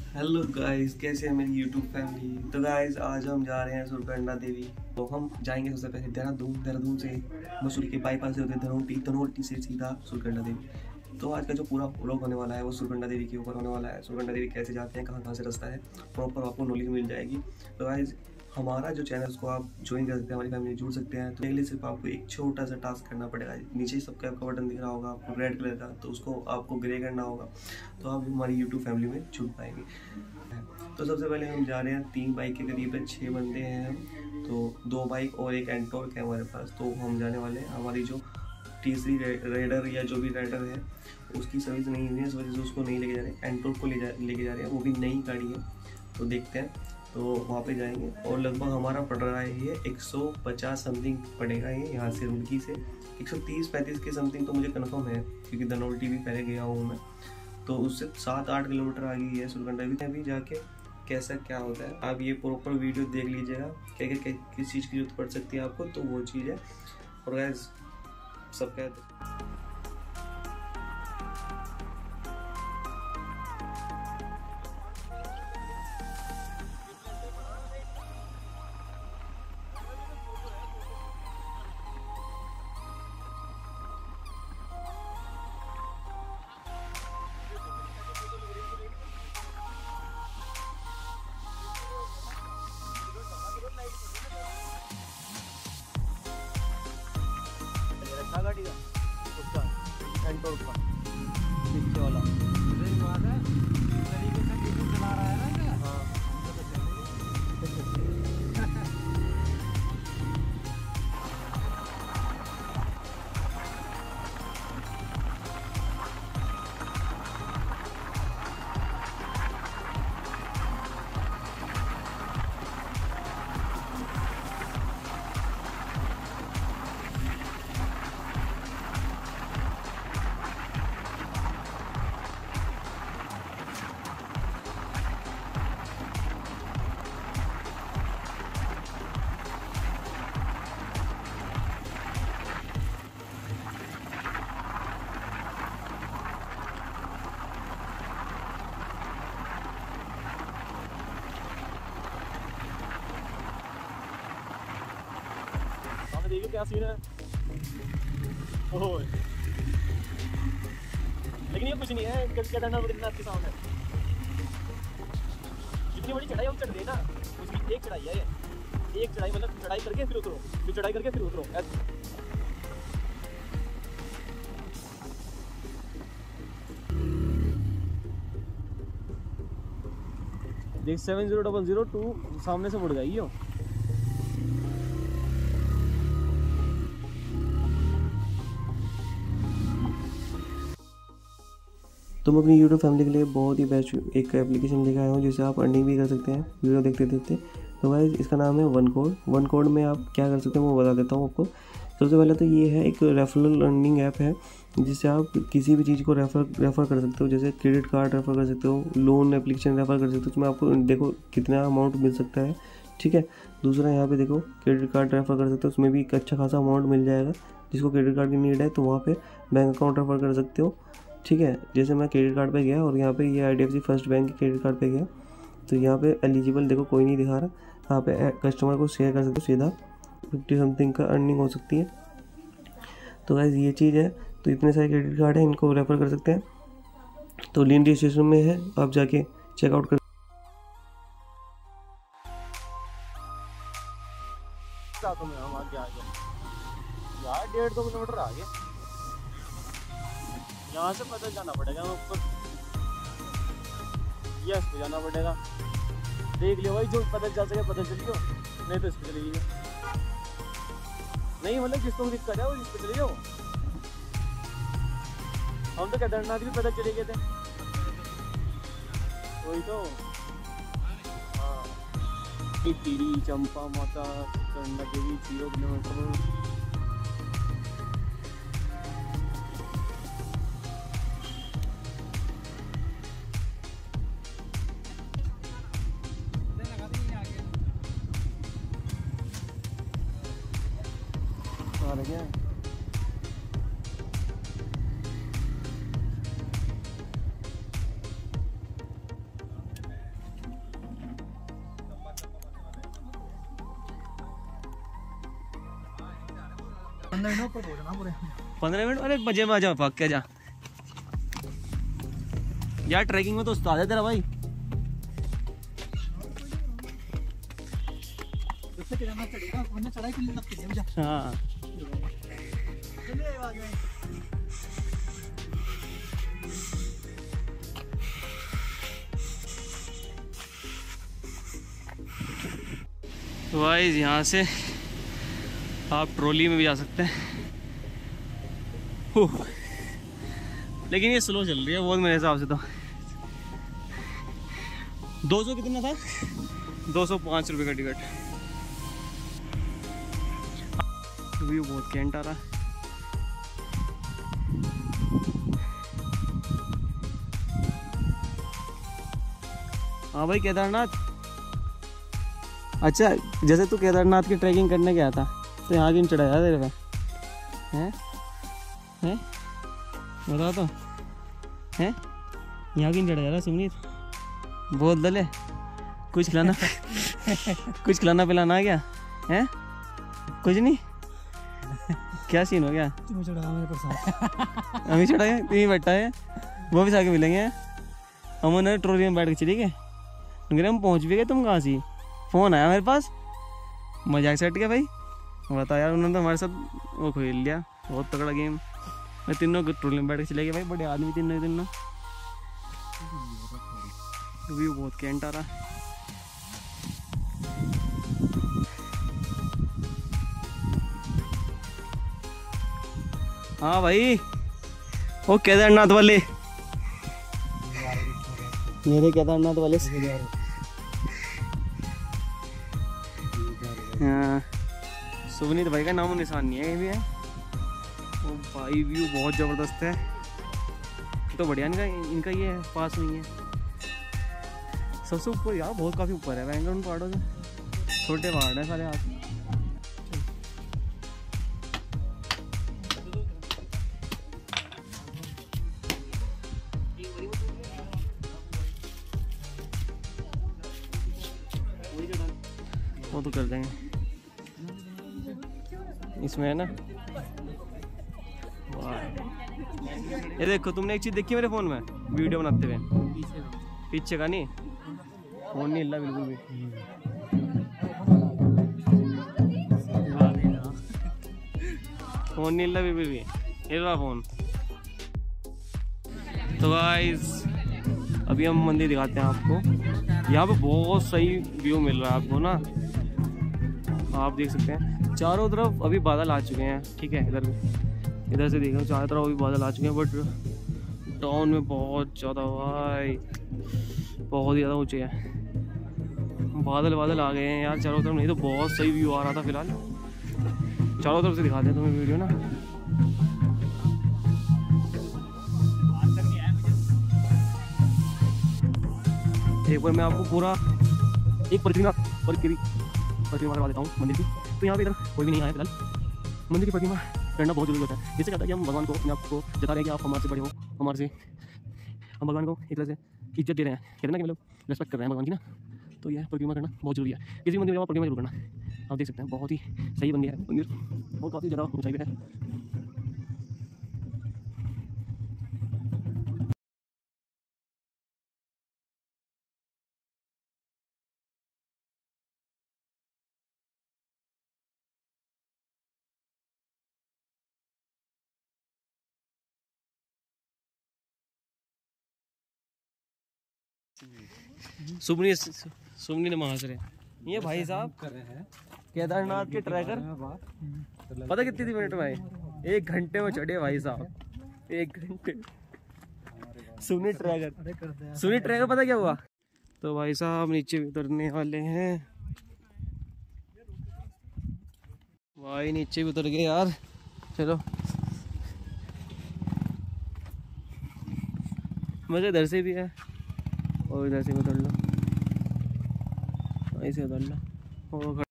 Hello guys, कैसे है मेरी यूट्यूब फैमिली। तो गाइस आज हम जा रहे हैं सुरकंडा देवी। तो हम जाएंगे सबसे पहले देहरादून से मसूरी के बाईपास से होते धनोल्टी से सीधा सुरकंडा देवी। तो आज का जो पूरा व्लॉग होने वाला है वो सुरकंडा देवी के ऊपर होने वाला है। सुरकंडा देवी कैसे जाते हैं, कहाँ कहाँ से रास्ता है, प्रॉपर आपको नॉलेज मिल जाएगी। तो गाइस हमारा जो चैनल उसको आप ज्वाइन कर सकते हैं, हमारी फैमिली जुड़ सकते हैं। तो इसके लिए सिर्फ आपको एक छोटा सा टास्क करना पड़ेगा। नीचे सब्सक्राइब का बटन दिख रहा होगा आपको रेड कलर का, तो उसको आपको ग्रे करना होगा, तो आप हमारी यूट्यूब फैमिली में जुड़ पाएंगे। तो सबसे पहले हम जा रहे हैं 3 बाइक के करीब 6 बंदे हैं हम। तो 2 बाइक और एक एंटॉर्क है हमारे पास। तो हम जाने वाले हैं। हमारी जो तीसरी राइडर या जो भी राइडर है उसकी सर्विस नहीं हुई है, इस वजह से उसको नहीं लेके जा रहे। एंटॉर्क को लेके जा रहे हैं, वो भी नई गाड़ी है। तो देखते हैं, तो वहाँ पे जाएंगे। और लगभग हमारा पड़ रहा है ये 150 समथिंग पड़ेगा ये यहाँ से रुड़की से। 130-35 के समथिंग तो मुझे कंफर्म है, क्योंकि धनोल्टी भी पहले गया हूँ मैं। तो उससे 7-8 किलोमीटर आगे है सुरकंडा देवी। अभी जाके कैसा क्या होता है आप ये प्रॉपर वीडियो देख लीजिएगा, क्या क्या किस चीज़ की जरूरत पड़ सकती है आपको, तो वो चीज़ है। और गाइस सब कहते गाड़ी का उसका एंटॉर्क का पीछे वाला चला रहा है ना। हाँ देखिए क्या सीन है। ओह लेकिन ये कुछ नहीं है, क्या डरना बद्रीनाथ के सामने। जितनी बड़ी चढ़ाई हम चढ़ गए ना, उसकी एक चढ़ाई है ये। एक चढ़ाई मतलब चढ़ाई करके फिर उतरो, फिर चढ़ाई करके फिर उतरो। देख 70002 सामने से मुड़ गई हो। तो मैं अपनी यूट्यूब फैमिली के लिए बहुत ही बेस्ट एक एप्लीकेशन लेकर आया हूँ, जिससे आप अर्निंग भी कर सकते हैं वीडियो देखते देखते। तो भाई इसका नाम है वन कोड में आप क्या कर सकते हैं वो बता देता हूँ आपको। सबसे पहले तो ये है एक रेफरल अर्निंग ऐप है, जिससे आप किसी भी चीज़ को रेफ़र कर सकते हो। जैसे क्रेडिट कार्ड रेफ़र कर सकते हो, लोन एप्लीकेशन रेफ़र कर सकते हो। उसमें आपको देखो कितना अमाउंट मिल सकता है, ठीक है। दूसरा यहाँ पे देखो क्रेडिट कार्ड रेफ़र कर सकते हो, उसमें भी एक अच्छा खासा अमाउंट मिल जाएगा। जिसको क्रेडिट कार्ड की नीड है तो वहाँ पे बैंक अकाउंट रेफ़र कर सकते हो, ठीक है। जैसे मैं क्रेडिट कार्ड पे गया और यहाँ पे ये IDFC फर्स्ट बैंक के क्रेडिट कार्ड पे गया, तो यहाँ पे एलिजिबल देखो कोई नहीं दिखा रहा। यहाँ पे कस्टमर को शेयर कर सकते हो, सीधा 50 समथिंग का अर्निंग हो सकती है। तो गाइस ये चीज़ है। तो इतने सारे क्रेडिट कार्ड हैं, इनको रेफ़र कर सकते हैं। तो लिंक डिस्क्रिप्शन में है, आप जाके चेकआउट कर। हम आगे यार 1.5-2 किलोमीटर आगे यहाँ से पैदल जाना पड़ेगा ऊपर। यस पे जाना पड़ेगा। देख लियो भाई, जो पैदल जा सके पैदल चलियो, नहीं तो इस पे चले जाइए। नहीं मतलब जिसको भी दिक्कत है वो इस पे चले जाओ। हम तो केदारनाथ भी पैदल चले गए थे, वही तो। हाँ टिहरी चंपा माता सुरकंडा देवी 0 किलोमीटर। क्या 15 मिनट? अरे मजे में आ जा, भाग के जा यार। ट्रैकिंग में तो उस्ताद है तेरा भाई। हाँ तो गाइस यहाँ से आप ट्रॉली में भी जा सकते हैं। लेकिन ये स्लो चल रही है बहुत मेरे हिसाब से तो। 200 कितना था? 205 रुपये का टिकट। व्यू बहुत कैंट आ रहा है। हाँ भाई केदारनाथ। अच्छा जैसे तू केदारनाथ की ट्रैकिंग करने गया था तो यहाँ क्यों चढ़ाया तेरे पे? हैं हैं बता तो, हैं यहाँ क्यों चढ़ाया था सुमित? बहुत दले कुछ खिलाना कुछ खिलाना पिलाना है क्या? हैं कुछ नहीं? क्या सीन हो गया? तुम चढ़ा मेरे पर हम ही चढ़ाए, तुम ही बैठा है, वो भी साके मिलेंगे। हम उन्होंने ट्रॉली में बैठ के चली गए, हम पहुँच भी गए। तुम कहाँ सी? फ़ोन आया मेरे पास, मजाक से हट गया भाई। बता यार, उन्होंने तो हमारे साथ वो खेल लिया, बहुत तगड़ा गेम। मैं तीनों ट्रॉली में बैठ के चले गए भाई, बड़े आदमी तीनों। व्यू बहुत कैंट आ रहा है। हाँ भाई वो केदारनाथ वाले, मेरे केदारनाथ वाले। हाँ सुवनीत भाई का नाम निशान नहीं है, ये भी है। ओ भाई व्यू बहुत ज़बरदस्त है तो बढ़िया। इनका ये है, पास में ही है सबसे ऊपर यार, बहुत काफ़ी ऊपर है बैंगलोर उन पहाड़ों से। छोटे पहाड़ हैं सारे हाथ। वो तो कर देंगे इसमें है ना। ये देखो तुमने एक चीज़ देखी मेरे फ़ोन में वीडियो बनाते हुए, पीछे का नहीं, फ़ोन नहीं हिला बिल्कुल भी। फ़ोन नहीं हिला बिल्कुल भी, हिल रहा फ़ोन। तो गाइस अभी हम मंदिर दिखाते हैं आपको। यहाँ पे बहुत सही व्यू मिल रहा है आपको ना, आप देख सकते हैं चारों तरफ अभी बादल आ चुके हैं। ठीक है, इधर से देखो चारों तरफ अभी बादल आ चुके हैं, बट टाउन में बहुत ज़्यादा भाई, बहुत ही ज़्यादा ऊँचे हैं। बादल आ गए हैं यार चारों तरफ, नहीं तो बहुत सही व्यू आ रहा था। फिलहाल चारों तरफ से दिखाते हैं तुम्हें वीडियो ना। एक बार मैं आपको पूरा एक परिक्रमा करवा देता हूँ मंदिर की। तो यहाँ पे इधर कोई भी नहीं आया फिलहाल। मंदिर की परिक्रमा करना बहुत जरूरी होता है। जिससे कहता है कि हम भगवान को अपने आप को जता रहे हैं कि आप हमारे से बड़े हो, हम भगवान को एक तरह से इज्जत दे रहे हैं, कहते हैं ना कि मतलब रिस्पेक्ट कर रहे हैं भगवान की ना। तो यह परिक्रमा करना बहुत जरूरी है। किसी मंदिर में परिक्रमा जरूर करना। आप देख सकते हैं बहुत ही सही बन गया है मंदिर और काफ़ी ज़्यादा ऊँचाई पे है। सुमनी ने महाशय ये भाई साहब केदारनाथ के ट्रैकर, पता कितनी थी मिनट में? 1 घंटे में चढ़े भाई साहब, 1 घंटे। सुमनी ट्रैकर पता क्या हुआ? तो भाई साहब नीचे उतरने वाले हैं भाई, नीचे भी उतर गए यार। चलो मजे इधर से भी है और इधर से उतर लो, ऐसे उतर लो।